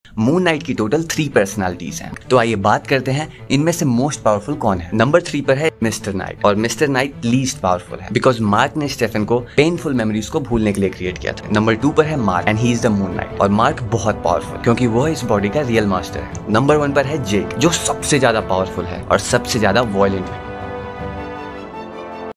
Moon Knight की total 3 personalities हैं। तो आइए बात करते हैं इनमें से मोस्ट पावरफुल कौन है। नंबर 3 पर है मिस्टर नाइट, और मिस्टर नाइट लीस्ट पावरफुल है बिकॉज मार्क ने स्टेफन को पेनफुल मेमोरीज को भूलने के लिए क्रिएट किया था। नंबर 2 पर है Marc and he is the Moon Knight, और मार्क बहुत पावरफुल क्योंकि वो इस बॉडी का रियल मास्टर है। नंबर 1 पर है जेक जो सबसे ज्यादा पावरफुल है और सबसे ज्यादा वॉयलेंट है।